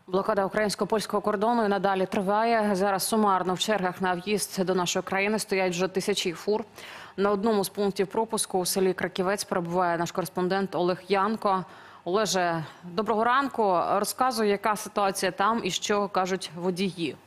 Блокада українсько-польського кордону і надалі триває. Зараз сумарно в чергах на в'їзд до нашої країни стоять вже тисячі фур. На одному з пунктів пропуску у селі Краківець перебуває наш кореспондент Олег Янко. Олеже, доброго ранку. Розказуй, яка ситуація там і що кажуть водії.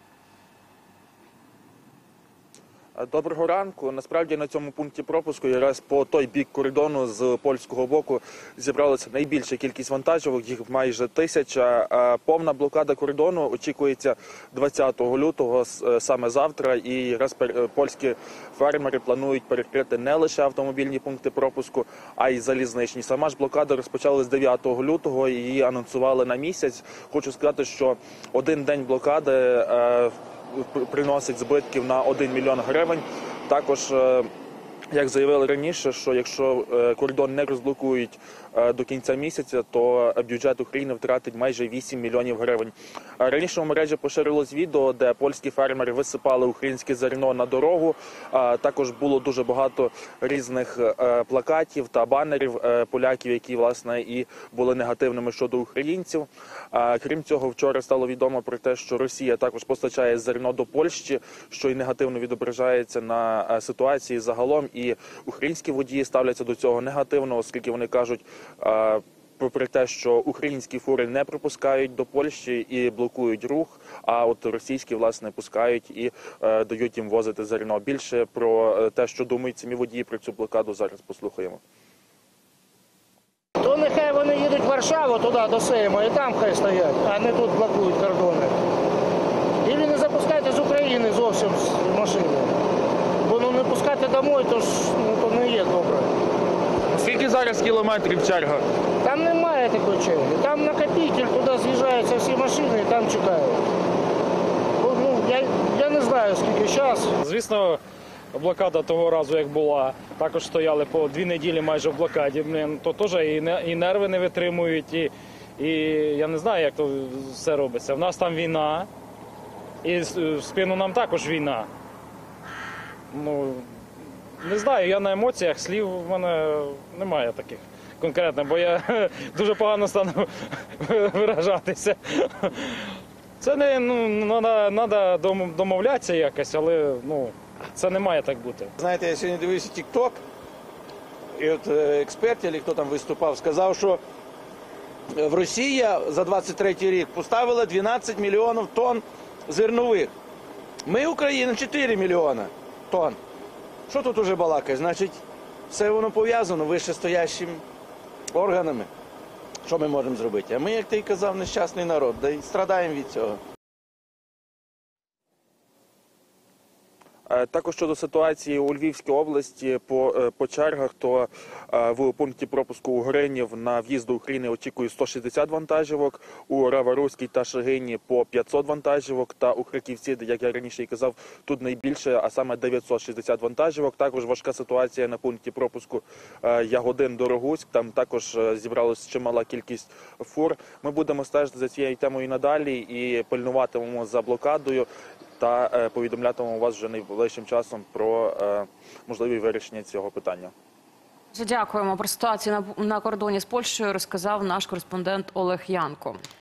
Доброго ранку. Насправді на цьому пункті пропуску якраз по той бік кордону з польського боку зібралася найбільша кількість вантажівок, їх майже 1000. Повна блокада кордону очікується 20 лютого, саме завтра. І якраз польські фермери планують перекрити не лише автомобільні пункти пропуску, а й залізничні. Сама ж блокада розпочалась 9 лютого і її анонсували на місяць. Хочу сказати, що один день блокади приносить збитків на 1 мільйон гривень. Також, як заявили раніше, що якщо кордон не розблокують до кінця місяця, то бюджет України втратить майже 8 мільйонів гривень. Раніше в мережі поширилось відео, де польські фермери висипали українське зерно на дорогу. Також було дуже багато різних плакатів та банерів поляків, які, власне, і були негативними щодо українців. Крім цього, вчора стало відомо про те, що Росія також постачає зерно до Польщі, що й негативно відображається на ситуації загалом. І українські водії ставляться до цього негативно, оскільки вони кажуть, попри те, що українські фури не пропускають до Польщі і блокують рух, а от російські, власне, пускають і дають їм возити зерно. Більше про те, що думають самі водії про цю блокаду, зараз послухаємо. То нехай вони їдуть в Варшаву, туди, до Сейму, і там хай стоять, а не тут блокують кордони. І не запускайте з України зовсім машини. Бо не пускати домой, то не є добре. Скільки зараз кілометрів черга? Там немає такої черги. Там накопитель, туди з'їжджаються всі машини і там чекають. Я не знаю, скільки час. Звісно, блокада того разу, як була, також стояли по 2 неділі майже в блокаді. То теж і нерви не витримують, і я не знаю, як то все робиться. В нас там війна, і в спину нам також війна. Не знаю, я на емоціях, слів в мене немає таких конкретно, бо я дуже погано стану виражатися. Це треба домовлятися якось, але це не має так бути. Знаєте, я сьогодні дивився TikTok, і от експерт, або хто там виступав, сказав, що в Росії за 23-й рік поставила 12 мільйонів тонн зернових. Ми, Україна, 4 мільйони тонн. Що тут уже балакає? Значить, все воно пов'язано вищестоящими органами. Що ми можемо зробити? А ми, як ти й казав, нещасний народ, да й страдаємо від цього. Також щодо ситуації у Львівській області по чергах, то в пункті пропуску у Гринів на в'їзд до України очікує 160 вантажівок, у Рава-Руській та Шегині по 500 вантажівок, та у Краківці, як я раніше і казав, тут найбільше, а саме 960 вантажівок. Також важка ситуація на пункті пропуску Ягодин-Дорогуськ, там також зібралась чимала кількість фур. Ми будемо стежити за цією темою надалі і пильнуватимемо за блокадою та повідомлятимемо вас вже найближчим часом про можливі вирішення цього питання. Дякуємо. Про ситуацію на кордоні з Польщею розказав наш кореспондент Олег Янко.